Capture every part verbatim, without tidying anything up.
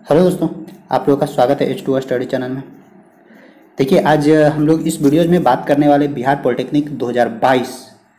Hello दोस्तों, आप लोगों का स्वागत है एच टू स्टडी चैनल में। देखिए, आज हम लोग इस वीडियो में बात करने वाले बिहार पॉलिटेक्निक दो हज़ार बाईस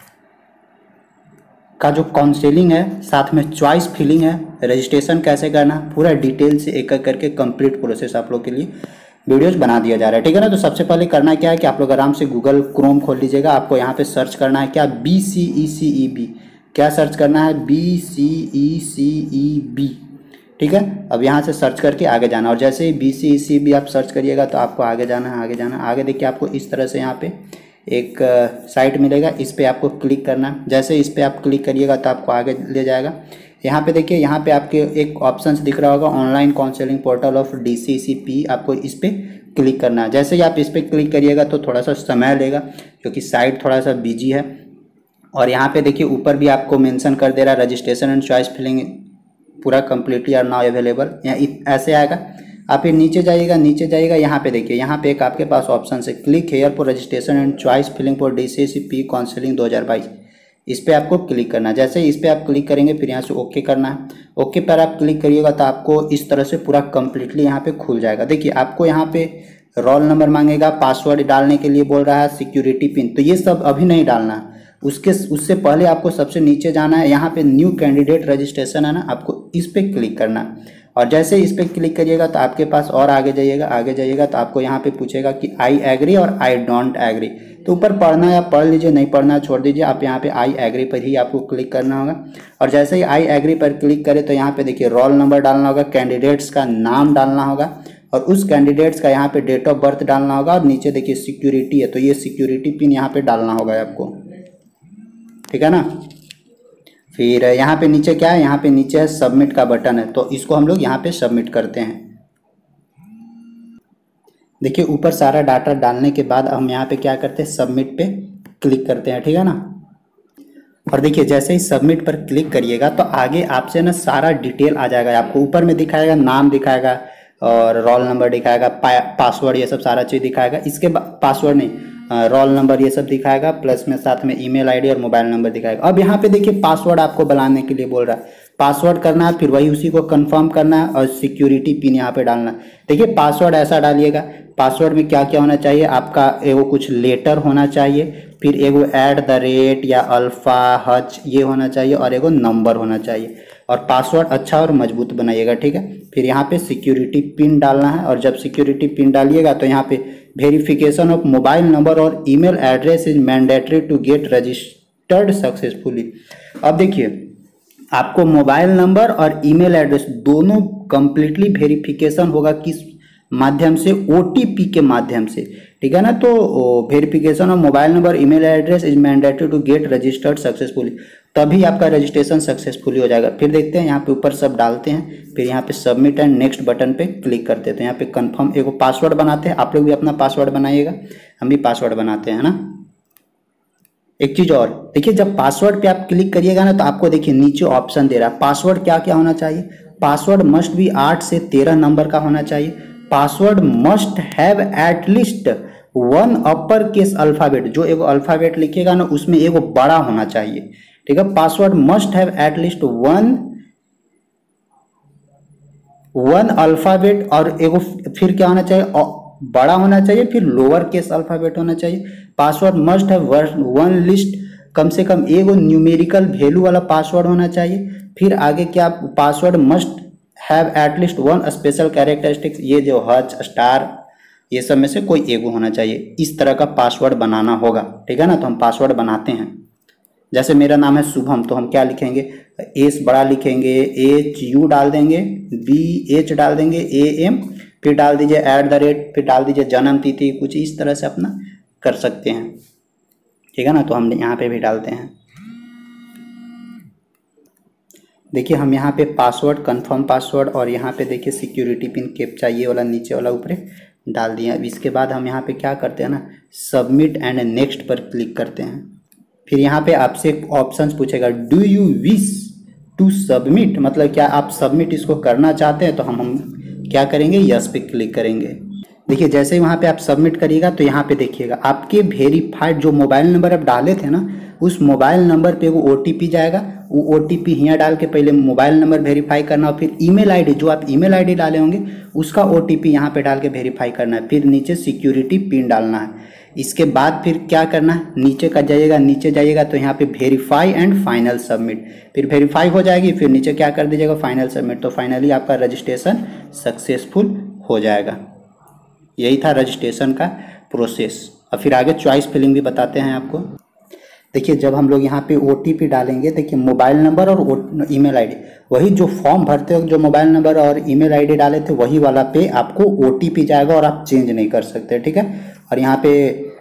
का जो काउंसलिंग है, साथ में चॉइस फिलिंग है, रजिस्ट्रेशन कैसे करना, पूरा डिटेल से एक एक करके कंप्लीट प्रोसेस आप लोग के लिए वीडियोज बना दिया जा रहा है। ठीक है ना। तो सबसे पहले करना क्या है कि आप लोग आराम से गूगल क्रोम खोल लीजिएगा। आपको यहाँ पे सर्च करना है क्या, B C E C E B. क्या सर्च करना है? B C E C E B. ठीक है। अब यहाँ से सर्च करके आगे जाना, और जैसे ही B C E C B आप सर्च करिएगा तो आपको आगे जाना है, आगे जाना है। आगे देखिए, आपको इस तरह से यहाँ पे एक साइट मिलेगा, इस पर आपको क्लिक करना है। जैसे इस पर आप क्लिक करिएगा तो आपको आगे ले जाएगा। यहाँ पे देखिए, यहाँ पे आपके एक ऑप्शन दिख रहा होगा, online counselling portal of D C C P. आपको इस पर क्लिक करना है। जैसे ही आप इस पर क्लिक करिएगा तो थोड़ा सा समय लेगा, क्योंकि साइट थोड़ा सा बिजी है। और यहाँ पे देखिए, ऊपर भी आपको मेंशन कर दे रहा है रजिस्ट्रेशन एंड चॉइस फिलिंग पूरा कम्प्लीटली आर नाउ अवेलेबल। यहाँ ऐसे आएगा। आप फिर नीचे जाइएगा, नीचे जाइएगा, यहाँ पे देखिए, यहाँ पे एक आपके पास ऑप्शन है, click here for registration and choice filling for D C C P counselling दो हज़ार बाईस। इस पर आपको क्लिक करना है। जैसे इस पर आप क्लिक करेंगे, फिर यहाँ से ओके करना है। ओके पर आप क्लिक करिएगा तो आपको इस तरह से पूरा कम्प्लीटली यहाँ पे खुल जाएगा। देखिए, आपको यहाँ पे रोल नंबर मांगेगा, पासवर्ड डालने के लिए बोल रहा है, सिक्योरिटी पिन, तो ये सब अभी नहीं डालना है। उसके उससे पहले आपको सबसे नीचे जाना है, यहाँ पे न्यू कैंडिडेट रजिस्ट्रेशन है ना, आपको इस पर क्लिक करना है। और जैसे इस पर क्लिक करिएगा तो आपके पास और आगे जाइएगा, आगे जाइएगा तो आपको यहाँ पे पूछेगा कि आई एग्री और आई डोंट एग्री। तो ऊपर पढ़ना है आप पढ़ लीजिए, नहीं पढ़ना है छोड़ दीजिए। आप यहाँ पे आई एग्री पर ही आपको क्लिक करना होगा। और जैसे ही आई एग्री पर क्लिक करें तो यहाँ पे देखिए, रोल नंबर डालना होगा, कैंडिडेट्स का नाम डालना होगा, और उस कैंडिडेट्स का यहाँ पे डेट ऑफ बर्थ डालना होगा। और नीचे देखिए सिक्योरिटी है, तो ये सिक्योरिटी पिन यहाँ पे डालना होगा आपको। ठीक है ना। फिर यहाँ पे नीचे क्या है, यहाँ पे नीचे है सबमिट का बटन है, तो इसको हम लोग यहाँ पे सबमिट करते हैं। देखिए, ऊपर सारा डाटा डालने के बाद हम यहाँ पे क्या करते हैं, सबमिट पे क्लिक करते हैं। ठीक है ना। और देखिए, जैसे ही सबमिट पर क्लिक करिएगा तो आगे आपसे ना सारा डिटेल आ जाएगा। आपको ऊपर में दिखाएगा, नाम दिखाएगा और रोल नंबर दिखाएगा, पासवर्ड, ये सब सारा चीज़ दिखाएगा। इसके बाद पासवर्ड नहीं, रोल नंबर ये सब दिखाएगा, प्लस में साथ में ईमेल आईडी और मोबाइल नंबर दिखाएगा। अब यहाँ पे देखिए, पासवर्ड आपको बनाने के लिए बोल रहा है, पासवर्ड करना है, फिर वही उसी को कंफर्म करना है, और सिक्योरिटी पिन यहाँ पे डालना है। देखिए, पासवर्ड ऐसा डालिएगा, पासवर्ड में क्या क्या होना चाहिए, आपका एगो कुछ लेटर होना चाहिए, फिर एगो एट द रेट या अल्फा हच ये होना चाहिए, और एगो नंबर होना चाहिए। और पासवर्ड अच्छा और मजबूत बनाइएगा। ठीक है। फिर यहाँ पे सिक्योरिटी पिन डालना है, और जब सिक्योरिटी पिन डालिएगा तो यहाँ पे वेरिफिकेशन ऑफ मोबाइल नंबर और email address is mandatory to get registered successfully. अब देखिए, आपको मोबाइल नंबर और ईमेल एड्रेस दोनों कंप्लीटली वेरिफिकेशन होगा, किस माध्यम से? ओ टी पी के माध्यम से। ठीक है ना। तो verification of mobile number email address is mandatory to get registered successfully, तभी आपका रजिस्ट्रेशन सक्सेसफुली हो जाएगा। फिर देखते हैं, यहाँ पे ऊपर सब डालते हैं, फिर यहाँ पे सबमिट एंड नेक्स्ट बटन पे क्लिक करते हैं। तो यहाँ पे कंफर्म एगो पासवर्ड बनाते हैं। आप लोग भी अपना पासवर्ड बनाइएगा, हम भी पासवर्ड बनाते हैं ना। एक चीज और देखिए, जब पासवर्ड पे आप क्लिक करिएगा ना तो आपको देखिए नीचे ऑप्शन दे रहा है, पासवर्ड क्या क्या होना चाहिए। पासवर्ड मस्ट भी आठ से तेरह नंबर का होना चाहिए। Password must have at least one upper case alphabet, जो एगो अल्फाबेट लिखिएगा ना उसमें एगो बड़ा होना चाहिए। ठीक है। Password must have at least one one alphabet, और एगो फिर क्या होना चाहिए, बड़ा होना चाहिए, फिर लोअर केस अल्फाबेट होना चाहिए। Password must have one least, कम से कम एगो न्यूमेरिकल वैल्यू वाला पासवर्ड होना चाहिए। फिर आगे क्या, password must have at least one special characteristics, ये जो हच स्टार ये सब में से कोई एगो होना चाहिए। इस तरह का पासवर्ड बनाना होगा। ठीक है ना। तो हम पासवर्ड बनाते हैं। जैसे मेरा नाम है शुभम, तो हम क्या लिखेंगे, एस बड़ा लिखेंगे, एच यू डाल देंगे, बी एच डाल देंगे, ए एम, फिर डाल दीजिए एट द रेट, फिर डाल दीजिए जन्म तिथि, कुछ इस तरह से अपना कर सकते हैं। ठीक है ना। तो हम यहाँ पे भी डालते हैं। देखिए, हम यहाँ पे पासवर्ड, कंफर्म पासवर्ड, और यहाँ पे देखिए सिक्योरिटी पिन कैप्चा ये वाला नीचे वाला ऊपर डाल दिया। अब इसके बाद हम यहाँ पे क्या करते हैं ना, सबमिट एंड नेक्स्ट पर क्लिक करते हैं। फिर यहाँ पे आपसे एक ऑप्शन पूछेगा, do you wish to submit, मतलब क्या आप सबमिट इसको करना चाहते हैं। तो हम हम क्या करेंगे, यस पे क्लिक करेंगे। देखिए, जैसे ही वहाँ पे आप सबमिट करिएगा तो यहाँ पे देखिएगा आपके वेरीफाइड जो मोबाइल नंबर आप डाले थे ना, उस मोबाइल नंबर पे वो ओ टी पी जाएगा, वो ओ टी पी यहाँ डाल के पहले मोबाइल नंबर वेरीफाई करना और फिर ईमेल आईडी, जो आप ईमेल आईडी डाले होंगे उसका ओ टी पी यहाँ पे डाल के वेरीफाई करना है। फिर नीचे सिक्योरिटी पिन डालना है। इसके बाद फिर क्या करना है, नीचे का जाइएगा, नीचे जाइएगा तो यहाँ पे वेरीफाई एंड फाइनल सबमिट, फिर वेरीफाई हो जाएगी, फिर नीचे क्या कर दीजिएगा, फाइनल सबमिट। तो फाइनली आपका रजिस्ट्रेशन सक्सेसफुल हो जाएगा। यही था रजिस्ट्रेशन का प्रोसेस। और फिर आगे चॉइस फिलिंग भी बताते हैं आपको। देखिए जब हम लोग यहाँ पे ओ टी पी डालेंगे, देखिए मोबाइल नंबर और ईमेल आईडी, वही जो फॉर्म भरते हो जो मोबाइल नंबर और ईमेल आईडी डाले थे वही वाला पे आपको ओ टी पी जाएगा और आप चेंज नहीं कर सकते, ठीक है। और यहाँ पे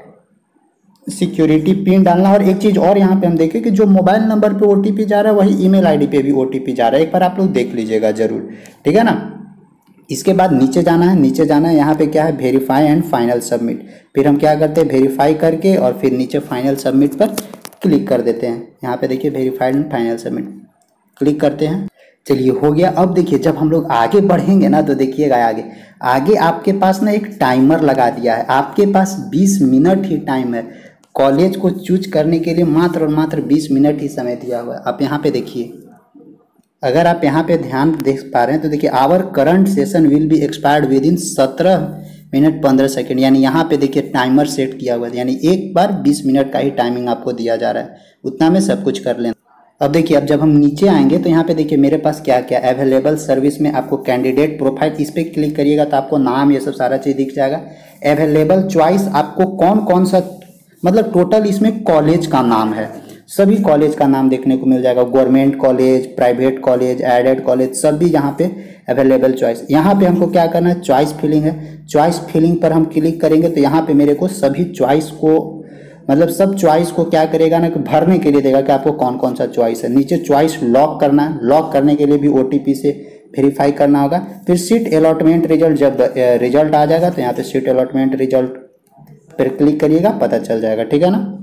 सिक्योरिटी पिन डालना। और एक चीज़ और यहाँ पे हम देखें कि जो मोबाइल नंबर पे ओ टी पी जा रहा है वही ईमेल आईडी पे भी ओ टी पी जा रहा है। एक बार आप लोग देख लीजिएगा जरूर, ठीक है ना। इसके बाद नीचे जाना है, नीचे जाना है, यहाँ पे क्या है, वेरीफाई एंड फाइनल सबमिट। फिर हम क्या करते हैं, वेरीफाई करके और फिर नीचे फाइनल सबमिट पर क्लिक कर देते हैं। यहाँ पे देखिए verified and final submit click करते हैं। चलिए हो गया। अब देखिए जब हम लोग आगे बढ़ेंगे ना तो देखिएगा आगे आगे आपके पास ना एक टाइमर लगा दिया है। आपके पास बीस मिनट ही टाइम है। कॉलेज को चूज करने के लिए मात्र और मात्र बीस मिनट ही समय दिया हुआ है। आप यहाँ पे देखिए, अगर आप यहाँ पे ध्यान देख पा रहे हैं तो देखिए our current session will be expired within सत्रह मिनट पंद्रह सेकंड, यानी यहाँ पे देखिए टाइमर सेट किया हुआ है, यानी एक बार बीस मिनट का ही टाइमिंग आपको दिया जा रहा है, उतना में सब कुछ कर लेना। अब देखिए अब जब हम नीचे आएंगे तो यहाँ पे देखिए मेरे पास क्या क्या अवेलेबल सर्विस में आपको कैंडिडेट प्रोफाइल, इस पर क्लिक करिएगा तो आपको नाम ये सब सारा चीज़ दिख जाएगा। अवेलेबल चॉइस, आपको कौन कौन सा, मतलब टोटल इसमें कॉलेज का नाम है, सभी कॉलेज का नाम देखने को मिल जाएगा। Government college, private college, aided college, सब भी यहाँ पे अवेलेबल चॉइस। यहाँ पे हमको क्या करना है, चॉइस फिलिंग है। चॉइस फिलिंग पर हम क्लिक करेंगे तो यहाँ पे मेरे को सभी चॉइस को, मतलब सब चॉइस को क्या करेगा ना कि भरने के लिए देगा कि आपको कौन कौन सा चॉइस है। नीचे चॉइस लॉक करना है, लॉक करने के लिए भी ओ टी पी से वेरीफाई करना होगा। फिर सीट अलॉटमेंट रिजल्ट, जब रिजल्ट आ जाएगा तो यहाँ पे सीट अलॉटमेंट रिजल्ट पर क्लिक करिएगा, पता चल जाएगा, ठीक है ना।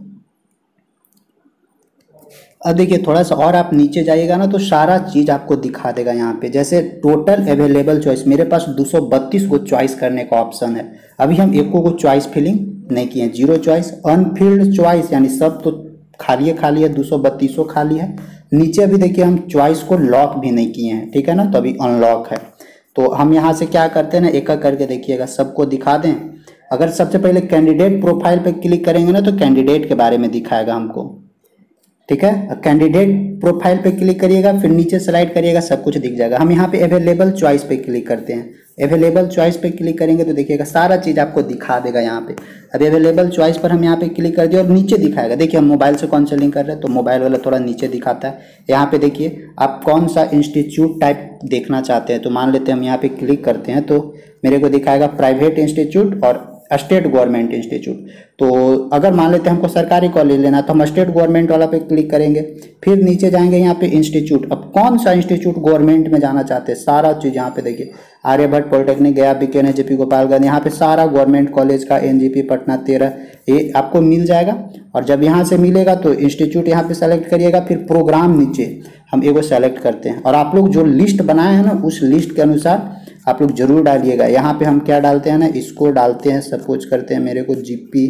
अब देखिए थोड़ा सा और आप नीचे जाइएगा ना तो सारा चीज़ आपको दिखा देगा यहाँ पे। जैसे टोटल अवेलेबल चॉइस, मेरे पास दो सौ बत्तीस को चॉइस करने का ऑप्शन है। अभी हम एको को चॉइस फिलिंग नहीं किए, जीरो चॉइस, अनफिल्ड चॉइस, यानी सब तो खाली है, खाली है, दो सौ बत्तीसों खाली है। नीचे अभी देखिए हम चॉइस को लॉक भी नहीं किए हैं, ठीक है ना, तो अभी अनलॉक है। तो हम यहाँ से क्या करते हैं ना, एक एक करके देखिएगा, सबको दिखा दें। अगर सबसे पहले कैंडिडेट प्रोफाइल पे क्लिक करेंगे ना तो कैंडिडेट के बारे में दिखाएगा हमको, ठीक है। कैंडिडेट प्रोफाइल पे क्लिक करिएगा, फिर नीचे स्लाइड करिएगा, सब कुछ दिख जाएगा। हम यहाँ पे अवेलेबल चॉइस पे क्लिक करते हैं। अवेलेबल चॉइस पे क्लिक करेंगे तो देखिएगा सारा चीज़ आपको दिखा देगा यहाँ पे। अब अवेलेबल चॉइस पर हम यहाँ पे क्लिक कर दिए और नीचे दिखाएगा। देखिए हम मोबाइल से काउंसलिंग कर रहे हैं तो मोबाइल वाला थोड़ा नीचे दिखाता है। यहाँ पे देखिए आप कौन सा इंस्टीट्यूट टाइप देखना चाहते हैं, तो मान लेते हैं हम यहाँ पे क्लिक करते हैं तो मेरे को दिखाएगा प्राइवेट इंस्टीट्यूट और स्टेट गवर्नमेंट इंस्टीट्यूट। तो अगर मान लेते हैं हमको सरकारी कॉलेज लेना तो हम स्टेट गवर्नमेंट वाला पे क्लिक करेंगे, फिर नीचे जाएंगे यहाँ पे इंस्टीट्यूट। अब कौन सा इंस्टीट्यूट गवर्नमेंट में जाना चाहते हैं, सारा चीज़ यहाँ पे देखिए, आर्यभट्ट पॉलिटेक्निक गया, बीकेएन, जेपी गोपालगंज, यहाँ पे सारा गवर्नमेंट कॉलेज का, एनजीपी पटना तेरह, ये आपको मिल जाएगा। और जब यहाँ से मिलेगा तो इंस्टीट्यूट यहाँ पे सेलेक्ट करिएगा, फिर प्रोग्राम नीचे हम एगो सेलेक्ट करते हैं। और आप लोग जो लिस्ट बनाए हैं ना उस लिस्ट के अनुसार आप लोग जरूर डालिएगा। यहाँ पे हम क्या डालते हैं ना, इसको डालते हैं, सपोज करते हैं मेरे को जीपी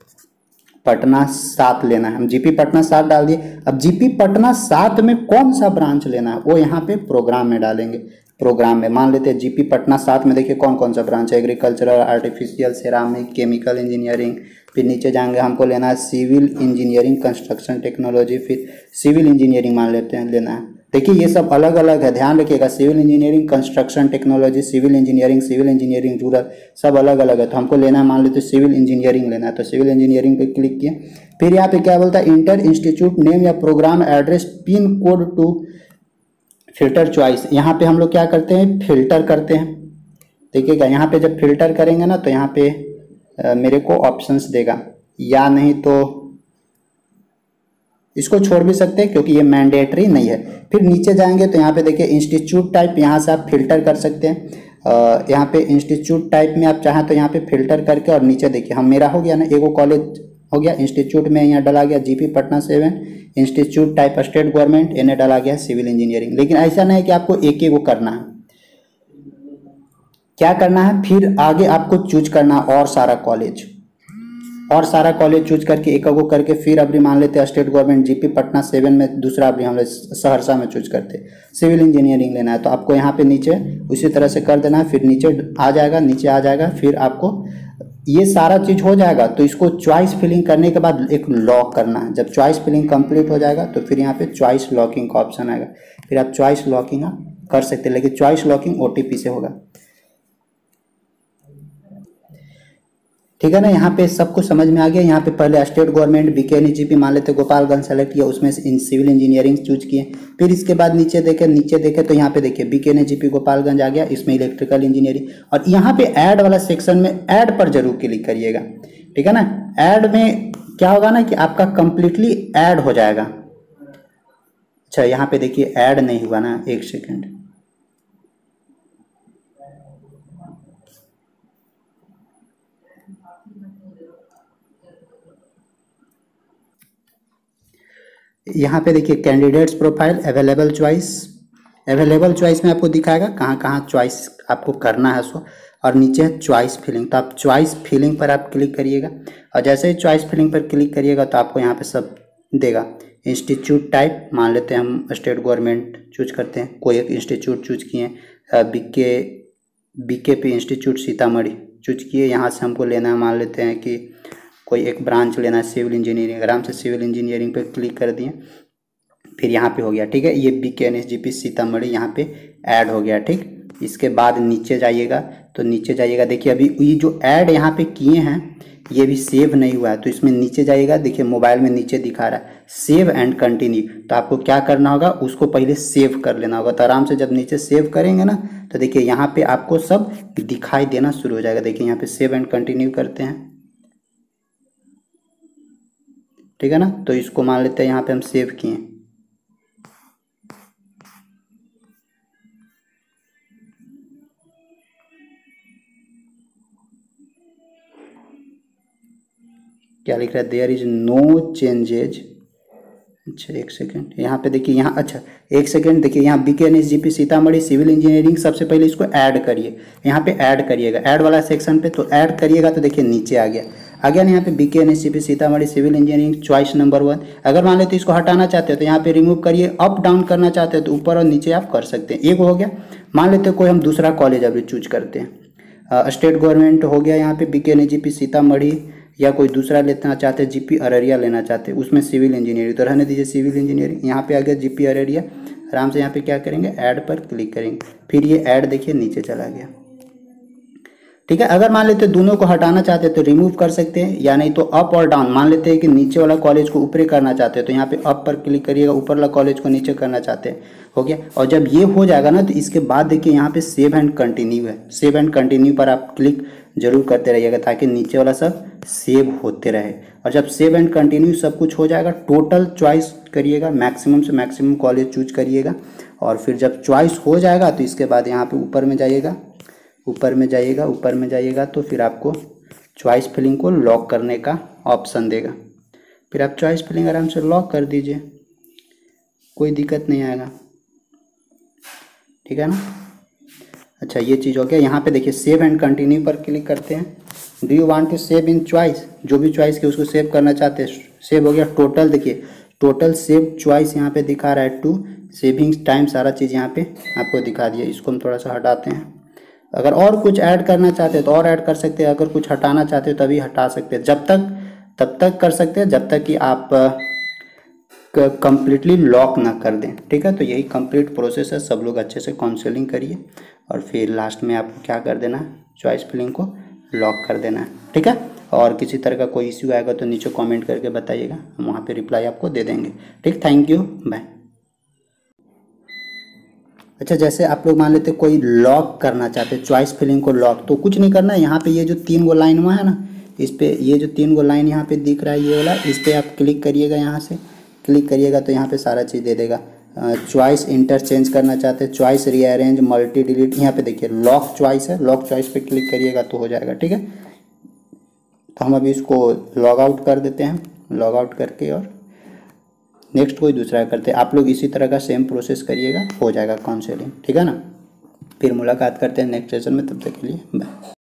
पटना सात लेना है, हम जीपी पटना सात डाल दिए। अब जीपी पटना सात में कौन सा ब्रांच लेना है वो यहाँ पे प्रोग्राम में डालेंगे। प्रोग्राम में मान लेते हैं जीपी पटना सात में देखिए कौन कौन सा ब्रांच है, agricultural, artificial, ceramic, chemical engineering. फिर नीचे जाएंगे, हमको लेना है सिविल इंजीनियरिंग, कंस्ट्रक्शन टेक्नोलॉजी, फिर सिविल इंजीनियरिंग मान लेते हैं लेना है। देखिए ये सब अलग अलग है, ध्यान रखिएगा, civil engineering, construction technology, civil engineering, civil engineering rural, सब अलग अलग है। तो हमको लेना है, मान लेते हैं सिविल इंजीनियरिंग लेना है, तो सिविल इंजीनियरिंग पे क्लिक किए। फिर यहाँ पे क्या बोलता है, इंटर इंस्टीट्यूट नेम या programme address pin code to filter choice. यहाँ पे हम लोग क्या करते हैं, फिल्टर करते हैं। देखिएगा यहाँ पे जब फिल्टर करेंगे ना तो यहाँ पे आ, मेरे को ऑप्शंस देगा, या नहीं तो इसको छोड़ भी सकते हैं क्योंकि ये मैंडेटरी नहीं है। फिर नीचे जाएंगे तो यहाँ पे देखिए इंस्टीट्यूट टाइप, यहाँ से आप फिल्टर कर सकते हैं। यहाँ पे इंस्टीट्यूट टाइप में आप चाहें तो यहाँ पे फिल्टर करके, और नीचे देखिए हम, मेरा हो गया ना, एगो कॉलेज हो गया, इंस्टीट्यूट में यहाँ डाला गया GP Patna seven, institute type state government, इन्हें डाला गया सिविल इंजीनियरिंग। लेकिन ऐसा नहीं है कि आपको एक एक को करना है, क्या करना है फिर आगे आपको चूज करना और सारा कॉलेज। और सारा कॉलेज चूज करके एक एक करके फिर अभी मान लेते हैं state government GP Patna seven में दूसरा अभी हम लोग सहरसा में चूज करते सिविल इंजीनियरिंग लेना है तो आपको यहाँ पे नीचे उसी तरह से कर देना है। फिर नीचे आ जाएगा नीचे आ जाएगा फिर आपको ये सारा चीज़ हो जाएगा तो इसको चॉइस फिलिंग करने के बाद एक लॉक करना है। जब चॉइस फिलिंग कंप्लीट हो जाएगा तो फिर यहाँ पे चॉइस लॉकिंग का ऑप्शन आएगा, फिर आप चॉइस लॉकिंग कर सकते हैं, लेकिन चॉइस लॉकिंग ओटीपी से होगा। ठीक है ना, यहाँ पे सब कुछ समझ में आ गया। यहाँ पे पहले स्टेट गवर्नमेंट बीकेएनएस जीपी मान लेते गोपालगंज सेलेक्ट किया, उसमें से इन सिविल इंजीनियरिंग चूज किए। फिर इसके बाद नीचे देखे नीचे देखे तो यहाँ पे देखिए बीकेएनएस जीपी गोपालगंज आ गया, इसमें इलेक्ट्रिकल इंजीनियरिंग। और यहाँ पे ऐड वाला सेक्शन में ऐड पर जरूर क्लिक करिएगा। ठीक है ना, ऐड में क्या होगा ना कि आपका कंप्लीटली ऐड हो जाएगा। अच्छा यहाँ पे देखिए ऐड नहीं हुआ ना, एक सेकेंड, यहाँ पे देखिए candidates profile available choice, available choice में आपको दिखाएगा कहाँ कहाँ चॉइस आपको करना है सो, और नीचे है चॉइस फिलिंग। तो आप चॉइस फिलिंग पर आप क्लिक करिएगा और जैसे ही चॉइस फिलिंग पर क्लिक करिएगा तो आपको यहाँ पे सब देगा। इंस्टीट्यूट टाइप मान लेते हैं हम स्टेट गवर्नमेंट चूज करते हैं, कोई एक इंस्टीट्यूट चूज किए, BK BKP institute Sitamarhi choose किए। यहाँ से हमको लेना है मान लेते हैं कि कोई एक ब्रांच लेना है सिविल इंजीनियरिंग, आराम से सिविल इंजीनियरिंग पे क्लिक कर दिए, फिर यहाँ पे हो गया। ठीक है, ये बीकेएनएस जीपी सीतामढ़ी यहाँ पे ऐड हो गया। ठीक, इसके बाद नीचे जाइएगा तो नीचे जाइएगा देखिए अभी ये जो ऐड यहाँ पे किए हैं ये भी सेव नहीं हुआ है, तो इसमें नीचे जाइएगा देखिए मोबाइल में नीचे दिखा रहा है सेव एंड कंटिन्यू। तो आपको क्या करना होगा, उसको पहले सेव कर लेना होगा। तो आराम से जब नीचे सेव करेंगे ना तो देखिए यहाँ पे आपको सब दिखाई देना शुरू हो जाएगा। देखिए यहाँ पे सेव एंड कंटिन्यू करते हैं। ठीक है ना, तो इसको मान लेते हैं यहाँ पे हम सेव किए। क्या लिख रहा है, देयर इज नो चेंजेज। अच्छा एक सेकेंड, यहाँ पे देखिए यहाँ, अच्छा एक सेकेंड देखिए यहाँ BKNS GP Sitamarhi civil engineering, सबसे पहले इसको ऐड करिए, यहाँ पे ऐड करिएगा ऐड वाला सेक्शन पे। तो ऐड करिएगा तो देखिए नीचे आ गया आ गया ना यहाँ पे BKNS GP Sitamarhi civil engineering choice number one. अगर मान लेते इसको हटाना चाहते हो तो यहाँ पे रिमूव करिए, अप डाउन करना चाहते हो तो ऊपर और नीचे आप कर सकते हैं। एक हो गया। मान लेते कोई हम दूसरा कॉलेज अभी चूज करते हैं, स्टेट गवर्नमेंट हो गया यहाँ पे बीकेएनएस जीपी सीतामढ़ी, या कोई दूसरा लेना चाहते हैं जीपी अररिया लेना चाहते हैं, उसमें सिविल इंजीनियरिंग तो रहने दीजिए सिविल इंजीनियरिंग। यहाँ पे आ गया जीपी अररिया, आराम से यहाँ पे क्या करेंगे ऐड पर क्लिक करेंगे, फिर ये ऐड देखिए नीचे चला गया। ठीक है, अगर मान लेते दोनों को हटाना चाहते हैं तो रिमूव कर सकते हैं, या नहीं तो अप और डाउन। मान लेते हैं कि नीचे वाला कॉलेज को ऊपर करना चाहते हैं तो यहाँ पे अप पर क्लिक करिएगा, ऊपर वाला कॉलेज को नीचे करना चाहते हैं, हो गया। और जब ये हो जाएगा ना तो इसके बाद देखिए यहाँ पे सेव एंड कंटिन्यू है, सेव एंड कंटिन्यू पर आप क्लिक जरूर करते रहिएगा ताकि नीचे वाला सब सेव होते रहे। और जब सेव एंड कंटिन्यू सब कुछ हो जाएगा, टोटल चॉइस करिएगा, मैक्सिमम से मैक्सिमम कॉलेज चूज करिएगा। और फिर जब चॉइस हो जाएगा तो इसके बाद यहाँ पे ऊपर में जाइएगा, ऊपर में जाइएगा ऊपर में जाइएगा तो फिर आपको चॉइस फिलिंग को लॉक करने का ऑप्शन देगा। फिर आप चॉइस फिलिंग आराम से लॉक कर दीजिए, कोई दिक्कत नहीं आएगा। ठीक है ना, अच्छा ये चीज़ हो गया। यहाँ पे देखिए सेव एंड कंटिन्यू पर क्लिक करते हैं। Do you want to save in choice, जो भी चॉइस की उसको सेव करना चाहते हैं, सेव हो गया। टोटल देखिए टोटल सेव चॉइस यहाँ पे दिखा रहा है, टू सेविंग टाइम सारा चीज़ यहाँ पे आपको दिखा दिया। इसको हम थोड़ा सा हटाते हैं, अगर और कुछ ऐड करना चाहते हैं तो और ऐड कर सकते हैं, अगर कुछ हटाना चाहते हो तभी हटा सकते हैं। जब तक तब तक कर सकते हैं जब तक कि आप कंप्लीटली लॉक ना कर दें। ठीक है, तो यही कंप्लीट प्रोसेस है। सब लोग अच्छे से काउंसलिंग करिए और फिर लास्ट में आपको क्या कर देना है, चॉइस फिलिंग को लॉक कर देना है। ठीक है, और किसी तरह का कोई इश्यू आएगा तो नीचे कमेंट करके बताइएगा, हम वहाँ पे रिप्लाई आपको दे देंगे। ठीक, थैंक यू, बाय। अच्छा जैसे आप लोग मान लेते कोई लॉक करना चाहते हैं चॉइस फिलिंग को लॉक, तो कुछ नहीं करना है। यहाँ पे ये जो तीन गो लाइन हुआ है ना, इस पे ये जो तीन गो लाइन यहाँ पे दिख रहा है ये वाला, इस पर आप क्लिक करिएगा। यहाँ से क्लिक करिएगा तो यहाँ पे सारा चीज़ दे देगा। चॉइस इंटरचेंज करना चाहते हैं, चॉइस रीअरेंज, मल्टी डिलीट, यहाँ पे देखिए लॉक चॉइस है, लॉक चॉइस पे क्लिक करिएगा तो हो जाएगा। ठीक है, तो हम अभी इसको लॉग आउट कर देते हैं, लॉग आउट करके और नेक्स्ट कोई दूसरा करते हैं। आप लोग इसी तरह का सेम प्रोसेस करिएगा, हो जाएगा काउंसलिंग। ठीक है ना, फिर मुलाकात करते हैं नेक्स्ट सेशन में, तब तक के लिए बाय।